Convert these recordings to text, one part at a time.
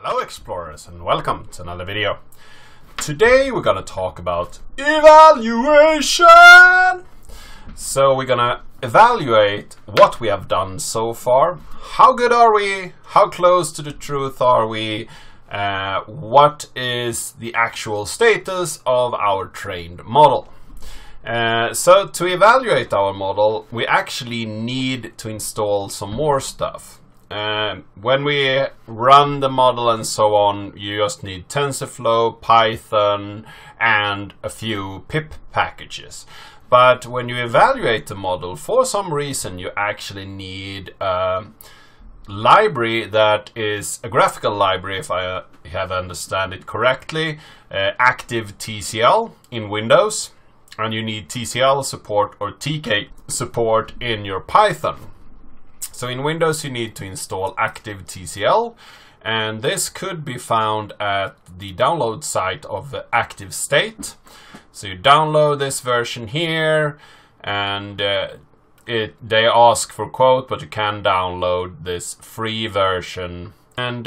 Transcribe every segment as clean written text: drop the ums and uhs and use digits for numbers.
Hello explorers and welcome to another video. Today we're gonna talk about evaluation. So we're gonna evaluate what we have done so far. How good are we? How close to the truth are we? What is the actual status of our trained model? So to evaluate our model, we actually need to install some more stuff. When we run the model and so on, you just need Tensorflow, Python, and a few pip packages. But when you evaluate the model, for some reason, you actually need a library that is a graphical library, if I have understand it correctly, active TCL in Windows, and you need TCL support or TK support in your Python. So in Windows you need to install active TCL, and this could be found at the download site of Active State. So you download this version here, and they ask for quote, but you can download this free version. And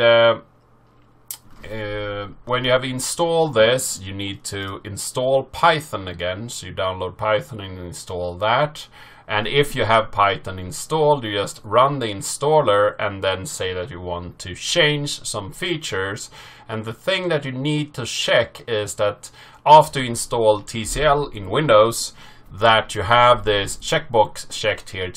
when you have installed this, you need to install Python again. So you download Python and install that. And if you have Python installed, you just run the installer and then say that you want to change some features. And the thing that you need to check is that after you install TCL in Windows, that you have this checkbox checked here,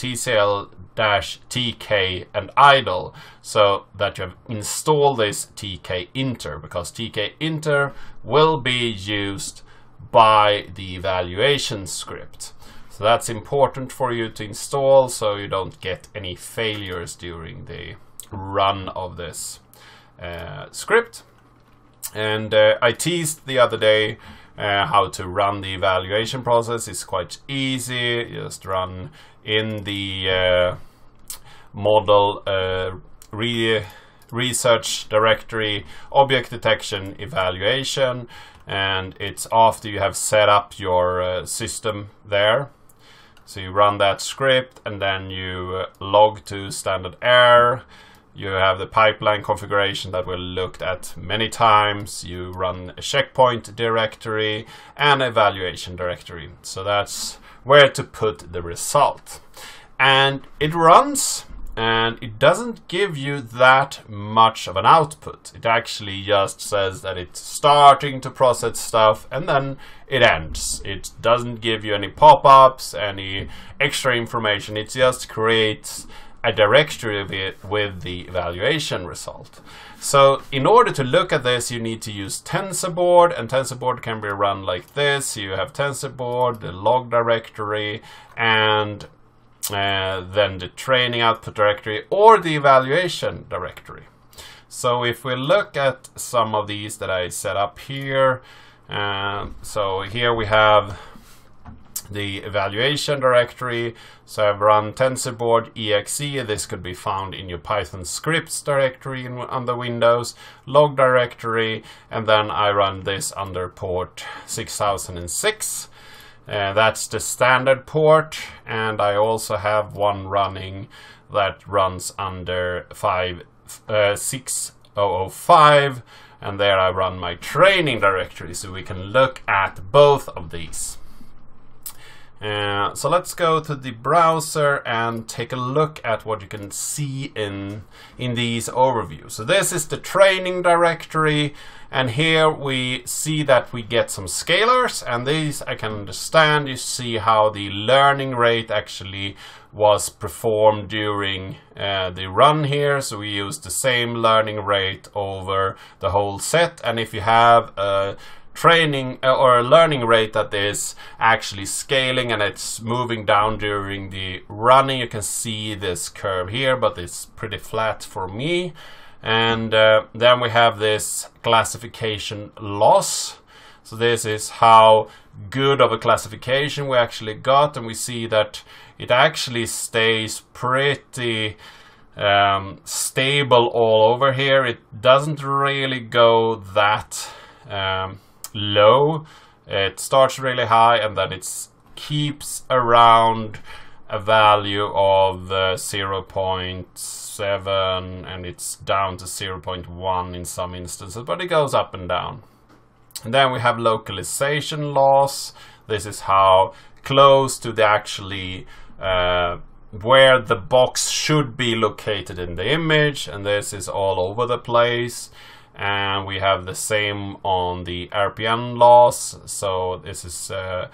TCL-TK and idle, so that you have installed this tkinter, because tkinter will be used by the evaluation script. So that's important for you to install so you don't get any failures during the run of this script. And I teased the other day how to run the evaluation process. It's quite easy. You just run in the model research directory, object detection evaluation, and it's after you have set up your system there. So you run that script and then you log to standard error. You have the pipeline configuration that we looked at many times. You run a checkpoint directory and evaluation directory. So that's where to put the result. And it runs, and it doesn't give you that much of an output. It actually just says that it's starting to process stuff and then it ends. It doesn't give you any pop-ups, any extra information. It just creates a directory with the evaluation result. So in order to look at this, you need to use Tensorboard, and Tensorboard can be run like this. You have Tensorboard, the log directory, and then the training output directory or the evaluation directory. So if we look at some of these that I set up here, so here we have the evaluation directory. So I've run Tensorboard exe. This could be found in your Python scripts directory on the Windows log directory, and then I run this under port 6006. That's the standard port, and I also have one running that runs under 6005, and there I run my training directory, so we can look at both of these. So let's go to the browser and take a look at what you can see in these overviews. So this is the training directory, and here we see that we get some scalars, and these I can understand. You see how the learning rate actually was performed during the run here. So we use the same learning rate over the whole set, and if you have a training or a learning rate that is actually scaling and it's moving down during the running, you can see this curve here, but it's pretty flat for me. And then we have this classification loss. So this is how good of a classification we actually got, and we see that it actually stays pretty stable all over here. It doesn't really go that low. It starts really high and then it keeps around a value of 0.7 and it's down to 0.1 in some instances, but it goes up and down. And then we have localization loss. This is how close to the actually where the box should be located in the image, and this is all over the place. And we have the same on the RPM loss. So this is the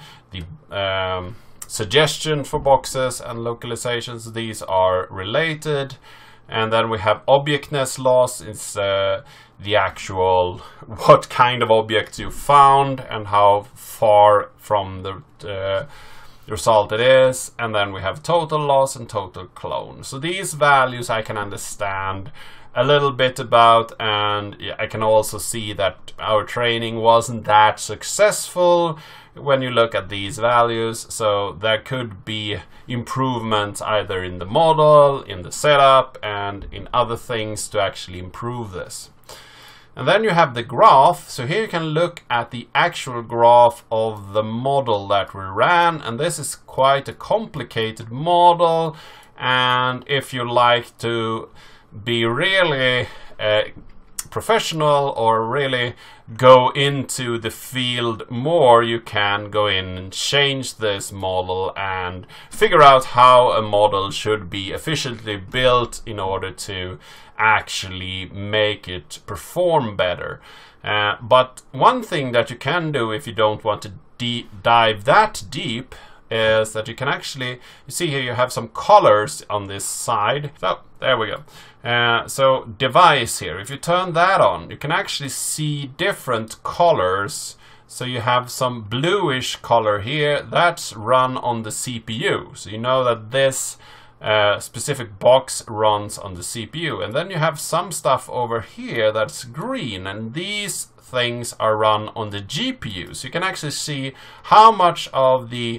suggestion for boxes and localizations. These are related. And then we have objectness loss. It's the actual what kind of object you found and how far from the result it is. And then we have total loss and total clone. So these values I can understand a little bit about, and I can also see that our training wasn't that successful when you look at these values. So there could be improvements either in the model, in the setup, and in other things to actually improve this. And then you have the graph. So here you can look at the actual graph of the model that we ran, and this is quite a complicated model. And if you like to be really professional or really go into the field more, you can go in and change this model and figure out how a model should be efficiently built in order to actually make it perform better. But one thing that you can do if you don't want to dive that deep is that you can actually, you see here you have some colors on this side. So there we go. So device here, if you turn that on, you can actually see different colors. So you have some bluish color here that's run on the CPU. So you know that this specific box runs on the CPU. And then you have some stuff over here that's green, and these things are run on the GPU. So you can actually see how much of the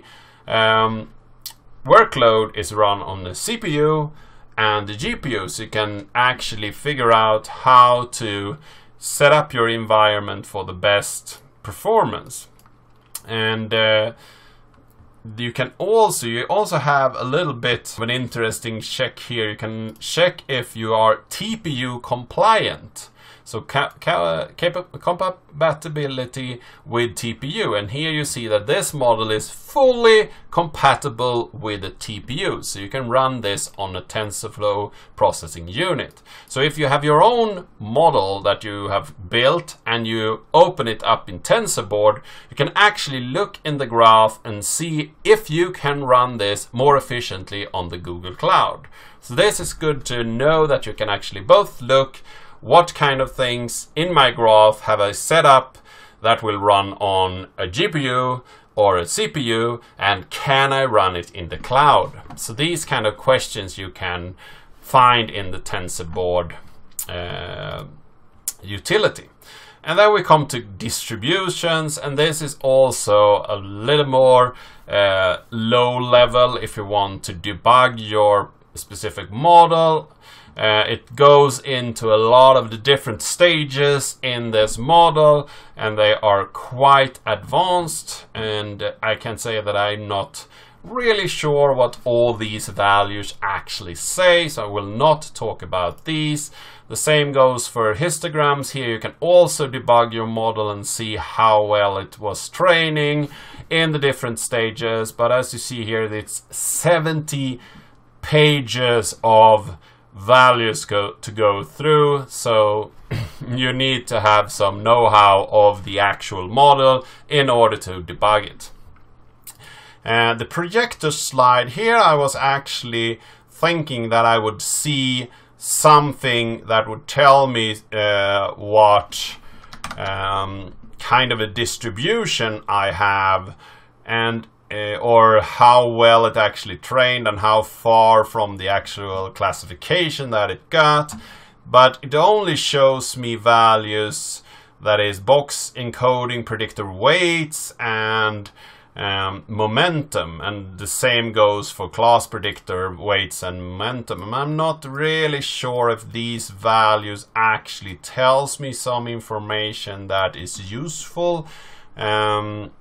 workload is run on the CPU and the GPU, so you can actually figure out how to set up your environment for the best performance. And you also have a little bit of an interesting check here. You can check if you are TPU compliant. So compatibility with TPU, and here you see that this model is fully compatible with the TPU, so you can run this on a TensorFlow processing unit. So if you have your own model that you have built and you open it up in Tensorboard, you can actually look in the graph and see if you can run this more efficiently on the Google Cloud. So this is good to know, that you can actually both look what kind of things in my graph have I set up that will run on a GPU or a CPU, and can I run it in the cloud? So these kind of questions you can find in the Tensorboard utility. And then we come to distributions, and this is also a little more low level if you want to debug your specific model. It goes into a lot of the different stages in this model, and they are quite advanced, and I can say that I'm not really sure what all these values actually say, so I will not talk about these. The same goes for histograms. Here you can also debug your model and see how well it was training in the different stages, but as you see here, it's 70 pages of values to go through, so you need to have some know-how of the actual model in order to debug it. And the projector slide here, I was actually thinking that I would see something that would tell me what kind of a distribution I have, and or how well it actually trained and how far from the actual classification that it got. But it only shows me values, that is box encoding predictor weights and momentum, and the same goes for class predictor weights and momentum. And I'm not really sure if these values actually tells me some information that is useful.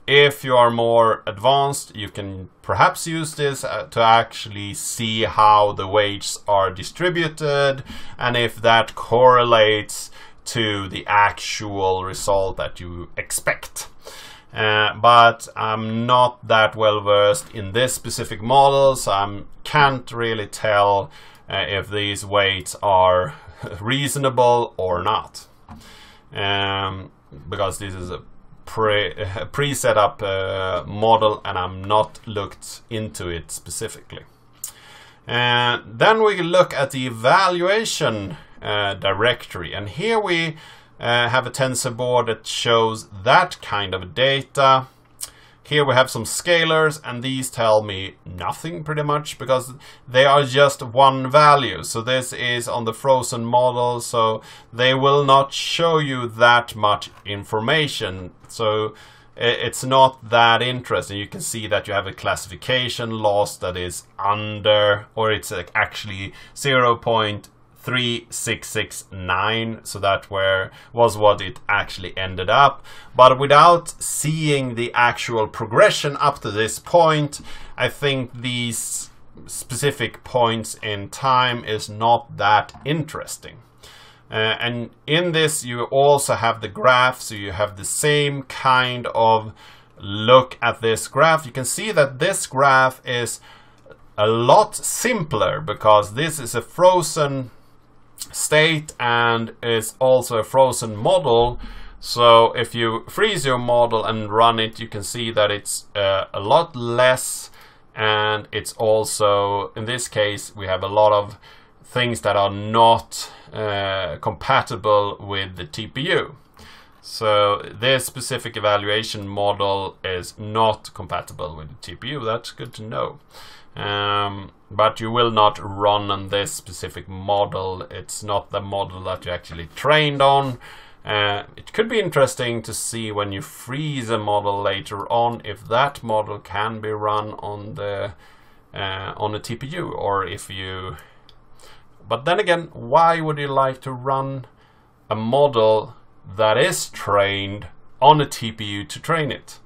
if you are more advanced, you can perhaps use this to actually see how the weights are distributed and if that correlates to the actual result that you expect. But I'm not that well versed in this specific model, so I can't really tell if these weights are reasonable or not, because this is a pre-set up model and I'm not looked into it specifically. And then we look at the evaluation directory, and here we have a Tensorboard that shows that kind of data. Here we have some scalars, and these tell me nothing pretty much because they are just one value. So this is on the frozen model, so they will not show you that much information. So it's not that interesting. You can see that you have a classification loss that is under, or it's actually 0.3669, so that was what it actually ended up. But without seeing the actual progression up to this point, I think these specific points in time is not that interesting. And in this you also have the graph, so you have the same kind of look at this graph. You can see that this graph is a lot simpler because this is a frozen state and is also a frozen model. So if you freeze your model and run it, you can see that it's a lot less, and it's also, in this case, we have a lot of things that are not compatible with the TPU. So this specific evaluation model is not compatible with the TPU. That's good to know. But you will not run on this specific model. It's not the model that you actually trained on. It could be interesting to see when you freeze a model later on if that model can be run on the TPU, or if you. But then again, why would you like to run a model that is trained on a TPU to train it?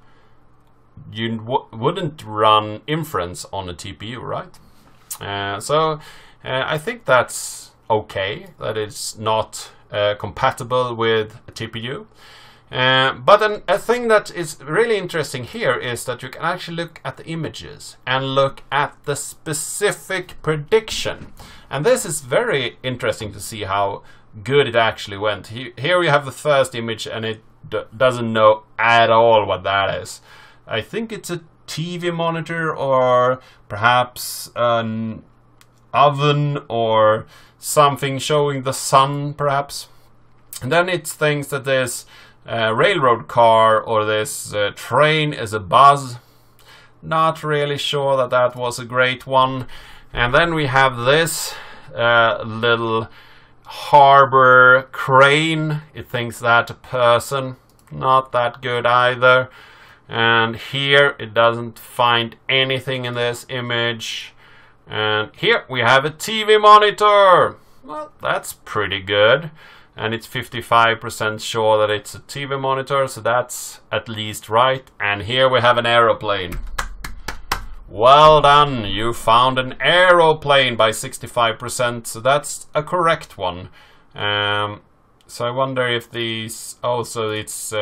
You wouldn't run inference on a TPU, right? So I think that's okay, that it's not compatible with a TPU. But then a thing that is really interesting here is that you can actually look at the images and look at the specific prediction. And this is very interesting to see how good it actually went. Here we have the first image, and it doesn't know at all what that is. I think it's a TV monitor, or perhaps an oven, or something showing the sun, perhaps. And then it thinks that this railroad car or this train is a buzz. Not really sure that that was a great one. And then we have this little harbor crane. It thinks that a person. Not that good either. And here it doesn't find anything in this image. And here we have a TV monitor. Well, that's pretty good. And it's 55% sure that it's a TV monitor, so that's at least right. And here we have an aeroplane. Well done, you found an aeroplane by 65%, so that's a correct one. So I wonder if these also, it's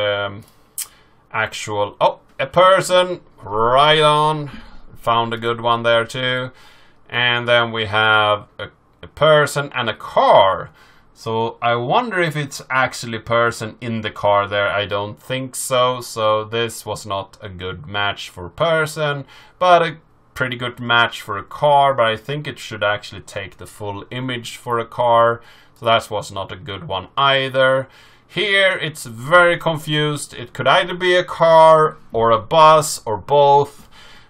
actual, oh, a person, right on, found a good one there too. And then we have a person and a car. So I wonder if it's actually a person in the car there. I don't think so. So this was not a good match for a person, but a pretty good match for a car. But I think it should actually take the full image for a car. So that was not a good one either. Here it's very confused. It could either be a car or a bus or both.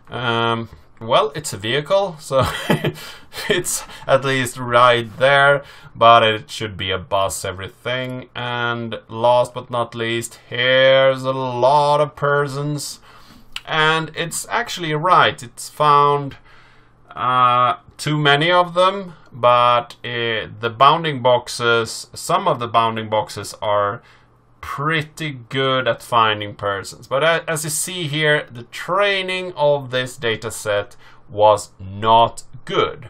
Well, it's a vehicle, so it's at least right there, but it should be a bus, everything. And last but not least, here's a lot of persons, and it's actually right. It's found too many of them, but the bounding boxes, some of the bounding boxes are pretty good at finding persons. But as you see here, the training of this data set was not good.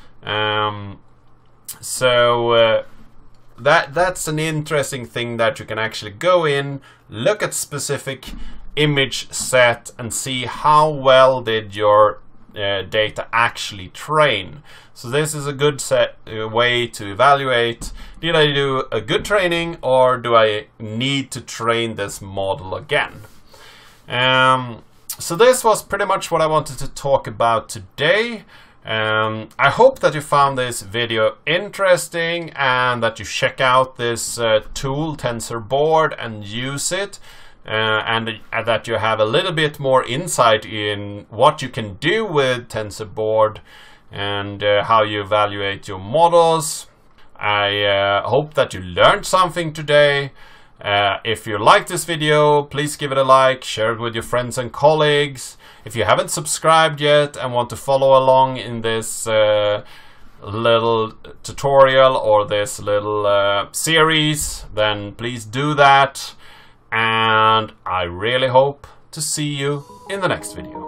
That's an interesting thing, that you can actually go in, look at specific image set and see how well did your data actually train. So this is a good way to evaluate, did I do a good training or do I need to train this model again? So this was pretty much what I wanted to talk about today. I hope that you found this video interesting and that you check out this tool, Tensorboard, and use it. And that you have a little bit more insight in what you can do with Tensorboard and how you evaluate your models. I hope that you learned something today. If you like this video, please give it a like, share it with your friends and colleagues. If you haven't subscribed yet and want to follow along in this little tutorial or this little series, then please do that. And I really hope to see you in the next video.